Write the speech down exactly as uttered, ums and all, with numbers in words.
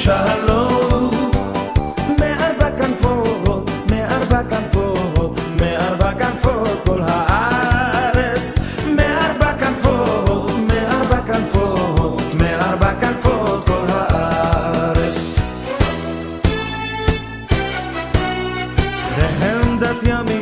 שלום. מארבע כנפות, מארבע כנפות, מארבע כנפות כל הארץ. מארבע כנפות, מארבע כנפות, מארבע כנפות כל הארץ. והם דת ימים